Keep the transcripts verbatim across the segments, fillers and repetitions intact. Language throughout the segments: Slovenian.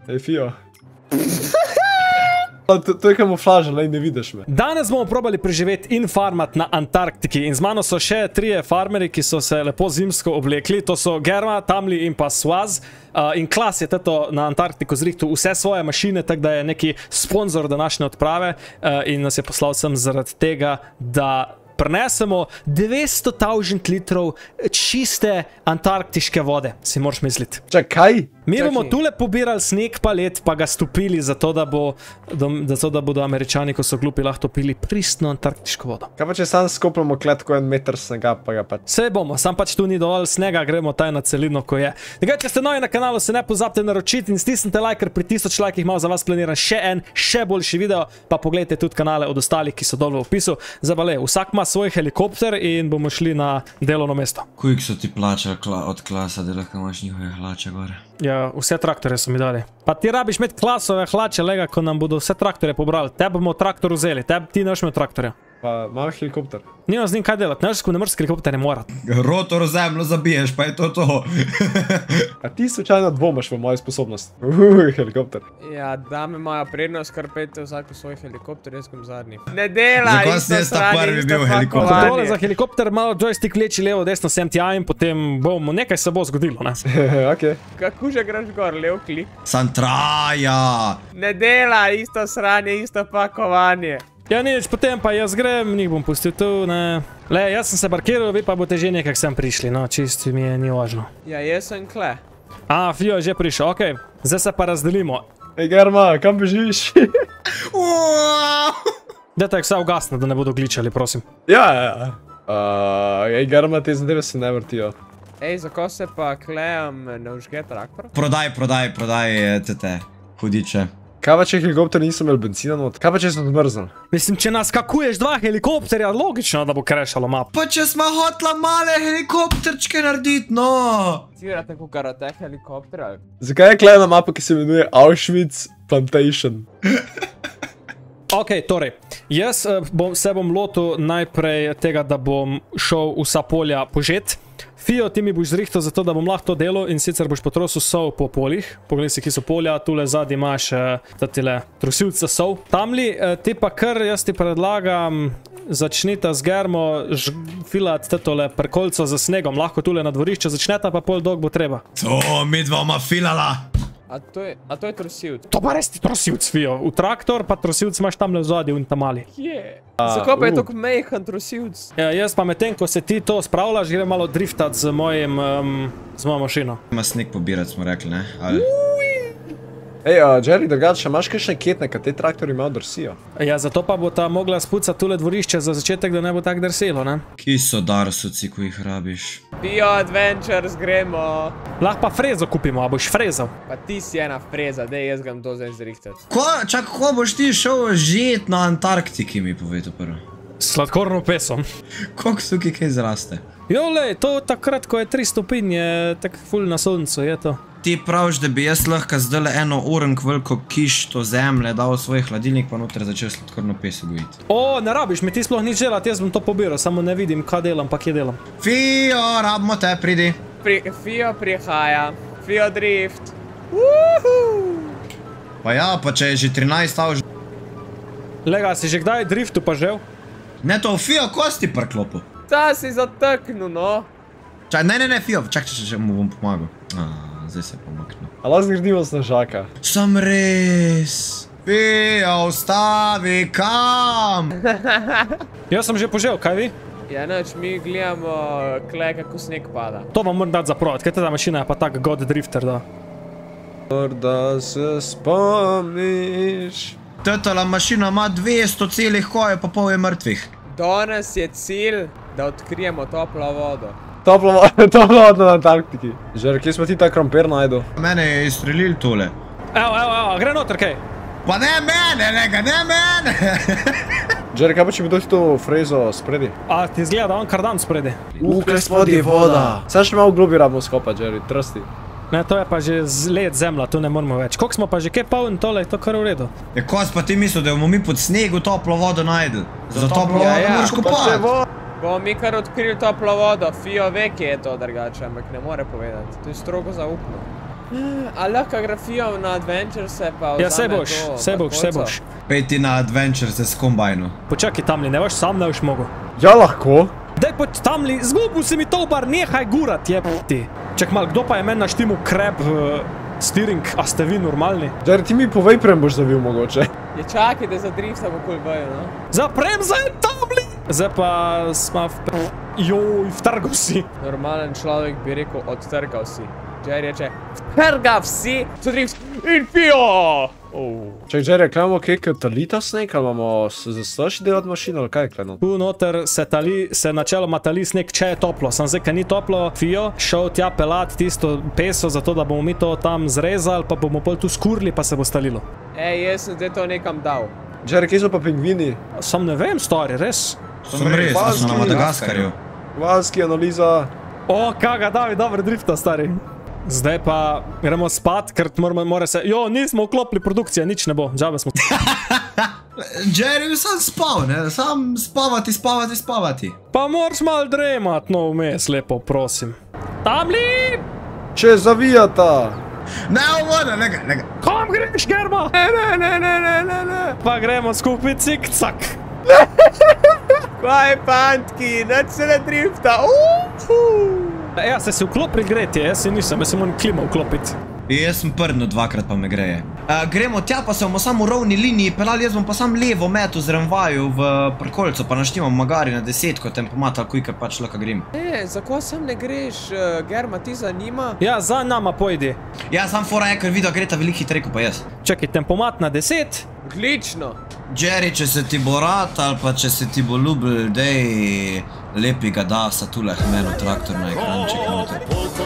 Ej, Fio. To, to je kamuflaža, lej, ne vidiš me. Danes bomo probali preživeti in farmat na Antarktiki in z mano so še trije farmeri, ki so se lepo zimsko oblekli. To so Germa, Tamli in pa Swaz. Uh, in Klas je teto na Antarktiku zrihtu vse svoje mašine, tako da je neki sponzor današnje odprave uh, in nas je poslal sem zaradi tega, da prinesemo devetsto tisoč litrov čiste antarktiške vode, si moraš misliti. Čak, kaj? Mi bomo tule pobirali sneg pa led, pa ga stopili, zato da, bo, zato da bodo Američani, ko so glupi, lahko pili pristno antarktiško vodo. Kaj pa če sam skopljamo klet, ko je en meter snega, pa ga pač... Vse bomo, sam pač tu ni dovolj snega, gremo taj na celino, ko je. Nekaj, če ste novi na kanalu, se ne pozabite naročiti in stisnite like, ker pri tisoč lajkih imam za vas planiran še en, še boljši video, pa pogledajte tudi kanale od ostalih, ki so dol v opisu. Zabale, vsak ima svoj helikopter in bomo šli na delovno mesto. Koliko so ti plačali od Klasa, da lahko imaš njihove hlače gore? Ja, vse traktore so mi dali. Pa ti rabiš imeti Klasove hlače, lega, ko nam bodo vse traktore pobrali. Te bomo traktor vzeli, te, ti ne boš imel traktorja. Pa imam helikopter. Nima z njim kaj delati, ne ne moreš helikopter ne morati. Rotor v zemljo zabiješ, pa je to to. A ti slučajno dvomaš v mojo sposobnost? Uuu, helikopter. Ja, dame imajo prednost, kar pejte vsako svoj helikopter, jaz kom zadnji. Ne dela, isto sranje, isto pakovanje. Tole za helikopter malo joystick vleči levo, desno, sem tja in potem bomo, nekaj se bo zgodilo, ne? Okej. Kako že greš gor, lev klik? Sam traja. Ne dela, isto sranje, isto pakovanje. Ja, nič, potem pa jaz grem, njih bom pustil tu, ne. Le, jaz sem se parkiral, vi pa boste že nekak sem prišli, no, čisto mi je ni važno. Ja, jaz sem kle. A, Fio je že prišel, okej. Zdaj se pa razdelimo. Ej, Germa, kam bežiš? Dajte jih vse ugasne, da ne bodo gličali, prosim. Ja, ja. Ej, Germa, te zadeve se ne vrtijo. Ej, zako se pa klejem ne užge traktor? Prodaj, prodaj, prodaj, tete, hudiče. Kaj pa če helikopter niso imeli benzina not? Kaj pa če sem zmrznil? Mislim, če naskakuješ dva helikopterja, logično, da bo krešalo map. Pa če smo hotla male helikopterčke narediti, no! Cvirate kot karate helikopter, ali? Zakaj je klejna mapa, ki se imenuje Auschwitz Plantation? Ok, torej, jaz bom, se bom lotil najprej tega, da bom šel vsa polja požet. Fio, ti mi boš zrihtal zato, da bom lahko to delal in sicer boš potrosil sol po poljih. Poglej si, ki so polja, tule zadnji imaš tatile trosilce sol. Tamli, ti pa kar, jaz ti predlagam, začnita z Germo filat tole prekolco za snegom, lahko tule na dvorišče začneta, pa pol dolg bo treba. To mi dvoma filala. A to je, a to je trosilc? To pa res ti trosilc, Fio. V traktor pa trosilc imaš tamle v zadnji in tam mali. Je. Zakaj pa je tako mejhan trosilc? Ja, jaz pa medtem, ko se ti to spravljaš, grem malo driftat z mojim, um, z mojo mašino. Ima sneg pobirati, smo rekli, ne? Ali... Ej, uh, Jerry, drugače, imaš kakšne ketne, kad te traktori malo drsijo? Ja, zato pa bo ta mogla spucati tule dvorišče za začetek, da ne bo tak drselo, ne? Ki so darsuci, ko jih rabiš? Bio Adventures, gremo. Lahko pa frezo kupimo, a boš frezal? Pa ti si ena freza, dej, jaz grem to zdaj zrihtati. Ko, čak, ko boš ti šel žet na Antarktiki, mi povej to prvo? Sladkorno pesom. Koliko suki kaj zraste? Jo, lej, to takrat, ko je tri stopinje, tak ful na soncu, je to. Ti praviš, da bi jaz lahko zdajle eno urenk veliko kišto zemlje dal v svoj hladilnik, pa noter začel sladkorno peso gojiti. O, ne rabiš, mi ti sploh nič delati, jaz bom to pobiral, samo ne vidim, kaj delam, pa kje delam. Fio, rabimo te, pridi. Pri, Fio prihaja. Fio drift. Uhu. Pa ja, pa če je že trinajst avž... Lega, si že kdaj driftu pa žel? Ne, to Fio, ko si ti prklopu? Ta si zateknil, no. Čaj, ne, ne, ne, Fio, čak, če, če, če mu bom pomagal. Aaaa, zdaj se pomaknil. A lahko zgradimo snežaka. Sam res. Fio, ustavi, kam? Jaz sem že požel, kaj vi? Ja, neč, mi gledamo kle, kako sneg pada. To vam moram dati za provat, kaj ta mašina je pa tak god drifter, da. Da se spomniš. Totala mašina ima dvesto celih koje, pa pol je mrtvih. Danes je cilj, da odkrijemo toplo vodo. Toplo vodo, toplo vodo na Antarktiki. Žer, kje smo ti ta krompir najdu? Mene je izstrelil tole. Evo, evo, evo, gre noter, kaj? Pa ne mene, lega, ne mene! Žer, kaj pa če bi doti to frezo spredi? A, ti izgleda, da on kardan spredi. Uh, kaj spodi voda. Sad še malo globi rabimo skopati, Jerry, trsti. Ne, to je pa že led zemlja, tu ne moramo več. Koliko smo pa že kaj poln tole, je to kar v redu. Je kos pa ti mislil, da bomo mi pod snegu toplo vodo najdel? Za toplo vodo moraš kopati. Bomo mi kar odkrili toplo vodo, Fio ve, kje je to drugače, ampak ne more povedati. To je strogo zaupno. A lahko grafijo na Adventurese pa vzame to? Ja, sej boš, sej boš, sej boš. Pejti na Adventurese s kombajnu. Počakaj tamli, ne boš sam ne boš mogo. Ja, lahko. Daj poč tamli, zgubil si mi to bar, nehaj gurat, jeb ti. Čak mal, kdo pa je men naštimu krep uh, steering, a ste vi normalni? Jerry, ti mi povej prem boš zavil mogoče. Je čakaj, da za drifta bo kul bojo, no? Zaprem za en tamli! Zdaj pa sma v... Joj, vtrgal si. Normalen človek bi rekel, odtrgal si. Jerry reče, vtrgal si, za drift in pijo! Oh. Čak, Jerry, kaj imamo kaj talita sneg, ali imamo zastaši delati mašino, ali kaj je kleno? Tu noter se tali, se načeloma tali sneg, če je toplo. Sam zdaj, kaj ni toplo, Fio šel tja pelat tisto peso, zato da bomo mi to tam zrezali, pa bomo pol tu skurli, pa se bo stalilo. Ej, jaz sem zdaj to nekam dal. Jerry, kje so pa pingvini? Sam ne vem, stari, res. Sem res, da so na Madagaskarju. Vaski, analiza. O, kaga, Davi, dobro drifta, stari. Zdaj pa gremo spat, ker moramo, mora se... Jo, nismo vklopili produkcije, nič ne bo, džabe smo. Jerry, sam spal, ne? Sam spavati, spavati, spavati. Pa moraš mal dremat, no vmes, lepo, prosim. Tamli! Če zavijata! Ne, voda, lega, lega. Kam greš, Germa? Ne, ne, ne, ne, ne, ne, ne. Pa gremo skupaj cik-cak. Kaj, pantki, neč se ne drifta, uuuu! Ja, se si vklopili gretje, jaz si nisem, jaz si moram klima vklopiti. Jaz sem prdno dvakrat pa me greje. Uh, gremo tja pa se bomo samo v rovni liniji pelali, jaz bom pa sam levo metu zremvaju v prkolco, pa naštimam magari na desetko tempomat, ali kujka pač lahko grem. Ne, zakaj sam ne greš, uh, Germa, ti zanima? Ja, za nama pojdi. Ja, sam fora je, ker video greta veliko hitrejko pa jaz. Čakaj, tempomat na deset. Odlično. Jerry, če se ti bo rad ali pa če se ti bo ljubil, dej lepi ga da sa tule hmeno traktor na ekranček noter.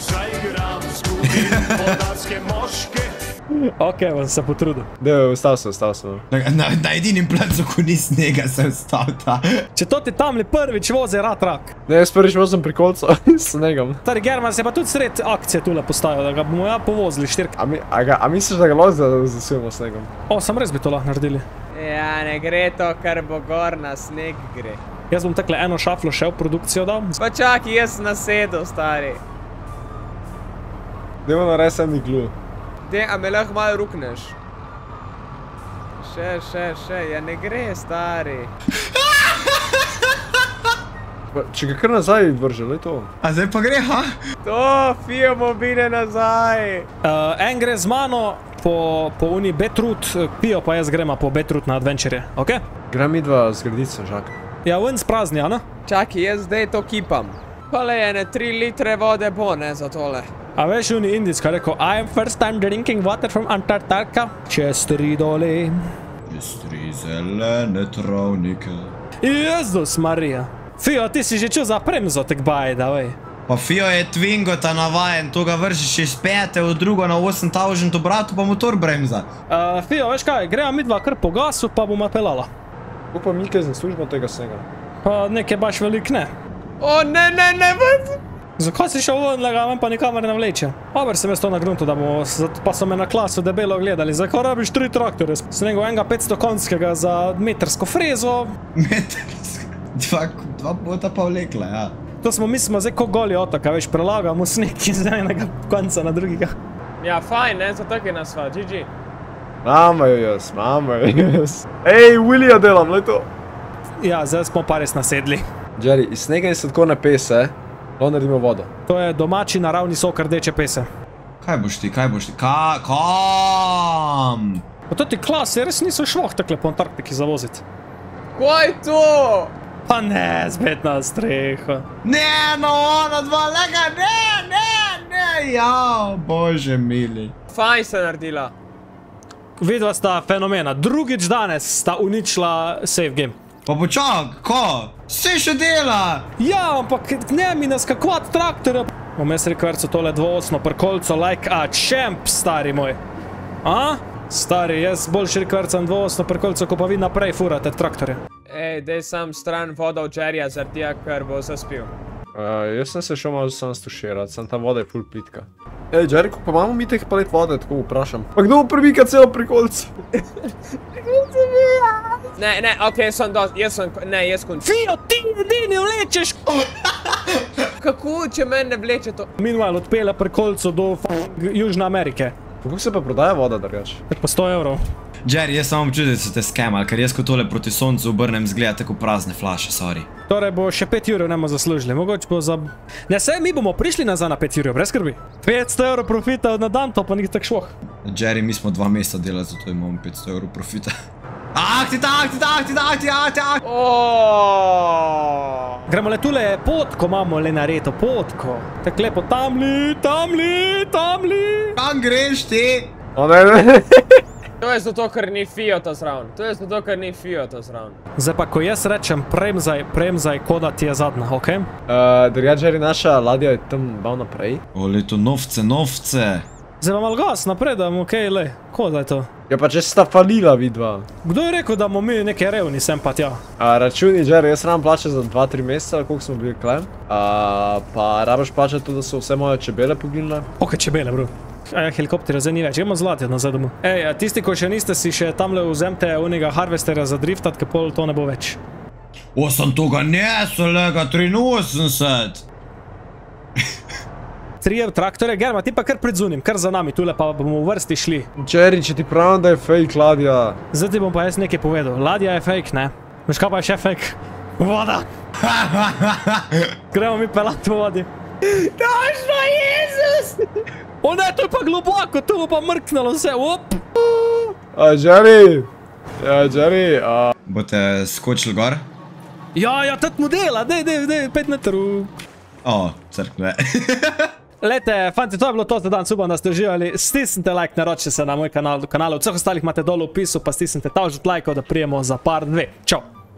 Ok, bom se potrudil. Dej, ostal sem, ostal sem. Na, na, na edinim placu, ko ni snega, se ostal ta. Če to ti tamli prvič vozi rad rak. Ne, jaz prvič vozim pri kolcu s snegom. Stari German se pa tudi sred akcije tule postavil, da ga bomo ja povozili štirk. A, mi, a, ga, a misliš, da ga lahko zasujemo snegom? O, sam res bi to lahko naredili. Ja, ne gre to, kar bo gor na sneg gre. Jaz bom takle eno šaflo še v produkcijo dal. Pa čakaj, jaz sem nasedel, stari. Dejmo narediti sem iglu. Dej, a me lahko malo rukneš? Še, še, še, ja ne gre, stari. Pa, če ga kar nazaj vrže, lej to. A zdaj pa gre, ha? To, Fio mobile nazaj. Uh, en gre z mano po, po uni Betrut, Pio pa jaz grema po Betrut na adventure, ok? Grem midva zgraditi se, žak. Ja, ven sprazni, a ne? Čakaj, jaz zdaj to kipam. Kole je, ne tri litre vode bo, ne, za tole. A veš, uni Indijs, kaj rekel, I am first time drinking water from Antarktika. Čez tri dole. Čez tri zelene travnike. Jezus Marija. Fio, ti si že čul za premzo tek baje, da vej. Pa Fio je Twingota navajen, to ga vršiš iz pete v drugo na osem tisoč obratu, pa motor bremza. Uh, Fio, veš kaj, greva midva kar po gasu, pa bomo pelala. Upam, mi kaj zaslužimo tega snega. Pa nekaj baš velik ne. O, ne, ne, ne, vod! Zakaj si šel ven, lega men pa nikamer ne vleče? Dober sem jaz to na gruntu, da bomo, pa so me na klasu debelo gledali. Zakaj rabiš tri traktore? Sem nego enega petsto konjskega za metrsko frezo. Metrsko? Dva, dva bota pa vlekla, ja. To smo, mi smo zdaj ko goli otok, a veš, prelagamo sneg iz enega konca na drugega. Ja, fajn, ne, zato je nas sva, G G. Mama jo jaz, mama jo jaz. Ej, Willija delam, lej to. Ja, zdaj smo pa res nasedli. Jerry, iz snega in sladkorne pese, lahko naredimo vodo. To je domači naravni sok rdeče pese. Kaj boš ti, kaj boš ti, ka, kam? Pa to ti klasi, res niso šloh takle po Antarktiki zavoziti. Kaj to? Pa ne, spet na streho. Ne, no, ona dva, lega, ne, ne, ne, ja, bože mili. Fajn se naredila. Vidva sta fenomena, drugič danes sta uničila save game. Pa počak, ko? Vse še dela! Ja, ampak ne mi naskakovat traktorja. Bom jaz rekel, verco tole dvoosno prkolco, like a champ, stari moj. A? Stari, jaz boljši rekel, vercam dvoosno prkolco, ko pa vi naprej furate traktorje. Ej, dej sam stran voda od Jerryja, zaradi ker bo zaspil. Uh, jaz sem se šel malo sam stuširat, sem tam voda je ful plitka. Ej, Jerry, pa imamo mi teh palet vode, tako vprašam. Pa kdo bo premika celo prikolco? Ne, ne, okej, sem dost, jaz sem, ne, jaz končil. Fio, ti edini vlečeš! Kako, če meni ne vleče to? Meanwhile, odpelje pri kolcu do f***ing Južne Amerike. Kako se pa prodaja voda, drugače? Tak pa sto evrov. Jerry, jaz samo občutim, da so te skemali, ker jaz ko tole proti soncu obrnem zgleda tako prazne flaše, sorry. Torej bo še pet jurjev nemo zaslužili, mogoče bo za... Ne, sej mi bomo prišli nazaj na pet jurjev, brez skrbi. petsto evrov profita na dan, to pa ni tak šloh. Jerry, mi smo dva meseca delali, zato imamo petsto evrov profita. Akti, akti, akti, akti, akti, akti. Gremo le tule, potko imamo le nareto, potko. Tako lepo, tamli, tamli, tamli. Kam greš ti? O ne, ne. To je zato, ker ni Fiata zraven. To je zato, ker ni Fiata zraven. Zdaj pa, ko jaz rečem premzaj, premzaj, koda ti je zadnja, okej? Uh, drugače, Jerry, naša ladja je tam bal naprej. O, leto, novce, novce. Zdaj pa malo gas naprej, da bomo okej, le, koda je to? Ja pa če sta falila vidva. Kdo je rekel, da bomo mi neke revni sem pa tja? A, računi, Jerry, jaz nam plačam za dva tri meseca, koliko smo bili klem. A, pa rabaš plačati tudi, da so vse moje čebele poginile. Ok, čebele, bro. Aja, helikopterja zdaj ni več, gremo zlatja nazaj domov. Ej, a tisti, ko še niste si še tamle vzemte unega harvesterja za driftat, ker pol to ne bo več. O, sem toga nesel, lega, triinosemdeset. Trije traktore, Germa, ti pa kar pred zunim, kar za nami, tule pa bomo v vrsti šli. Jerry, če ti pravim, da je fake ladja. Zdaj ti bom pa jaz nekaj povedal. Ladja je fake, ne? Veš kaj pa je še fake? Voda! Gremo mi pelat v vodi. Točno, Jezus! O ne, to je pa globoko, to bo pa mrknalo vse, op! A, Jerry! Ja, Jerry, a... Boste skočili gor? Ja, ja, tat modela, dej, dej, dej, pet metrov. O, crkve. Lejte, fanti, to je bilo to za danes, upam, da ste uživali. Stisnite like, naročite se na moj kanal, kanal. Vseh ostalih imate dol v opisu, pa stisnite ta žut lajkov, da prijemo za par dve. Čau!